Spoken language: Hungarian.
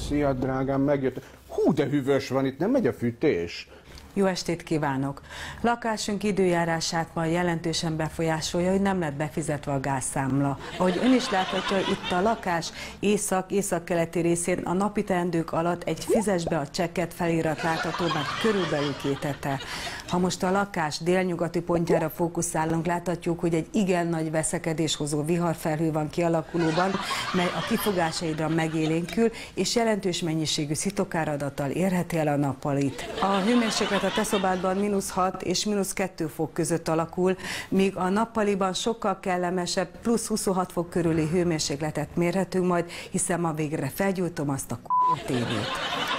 Szia, drágám, megjött. Hú, de hűvös van itt, nem megy a fűtés? Jó estét kívánok! Lakásunk időjárását ma jelentősen befolyásolja, hogy nem lett befizetve a gázszámla. Ahogy ön is láthatja, itt a lakás észak-keleti részén a napi teendők alatt egy fizes be a csekket felirat látható már körülbelül 2 hete. Ha most a lakás délnyugati pontjára fókuszálunk, láthatjuk, hogy egy igen nagy veszekedéshozó viharfelhő van kialakulóban, mely a kifogásaidra megélénkül, és jelentős mennyiségű szitokáradattal érheti el a nappalit. A hőmérséklet a te szobádban -6 és -2 fok között alakul, míg a nappaliban sokkal kellemesebb, plusz 26 fok körüli hőmérsékletet mérhetünk majd, hiszen ma végre felgyújtom azt a tévét.